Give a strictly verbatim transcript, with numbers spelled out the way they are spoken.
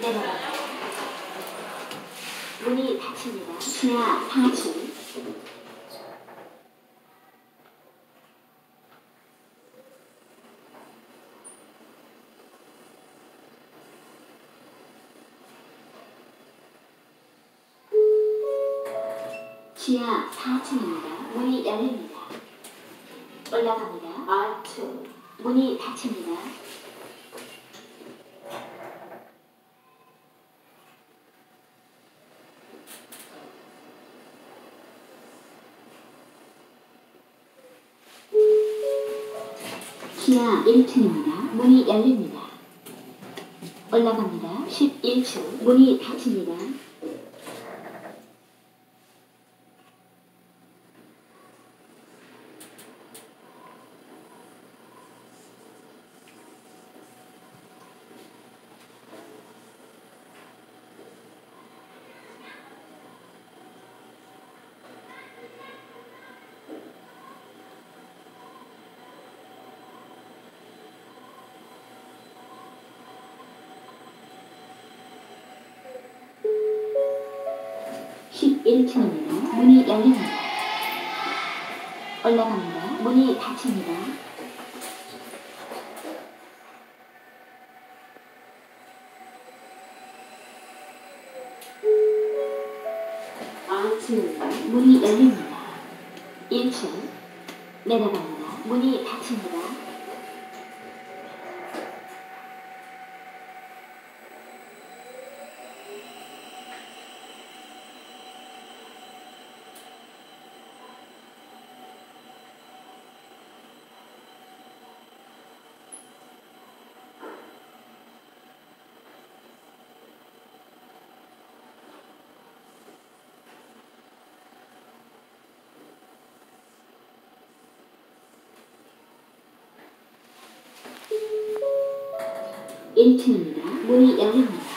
내려갑니다. 문이 닫힙니다. 지하 사 층. 지하 사 층입니다. 문이 열립니다. 올라갑니다. 아트. 문이 닫힙니다. 지하 일 층입니다. 문이 열립니다. 올라갑니다. 십일 층. 문이 닫힙니다. 십일 층입니다. 문이 열립니다. 올라갑니다. 문이 닫힙니다. 아트. 문이 열립니다. 일 층. 내려갑니다. 문이 닫힙니다. 일 층입니다. 문이 열립니다.